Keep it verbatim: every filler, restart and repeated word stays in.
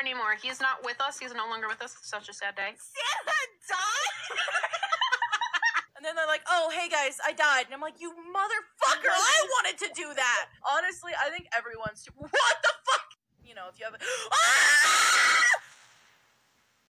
anymore. He's not with us. He's no longer with us. It's such a sad day. Santa died? And then they're like, oh, hey guys, I died. And I'm like, you motherfucker, I wanted to do that. Honestly, I think everyone's, what the fuck? You know, if you have, ah!